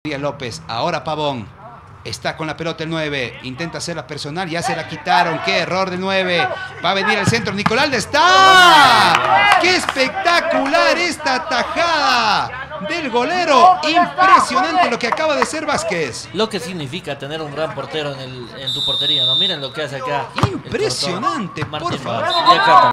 López, ahora Pavón. Está con la pelota el 9, intenta hacerla personal, ya se la quitaron, qué error del 9, va a venir al centro, Nicolalde está, qué espectacular esta tajada del golero, impresionante lo que acaba de hacer Vázquez. Lo que significa tener un gran portero en tu portería, ¿no? Miren lo que hace acá. Impresionante, por favor.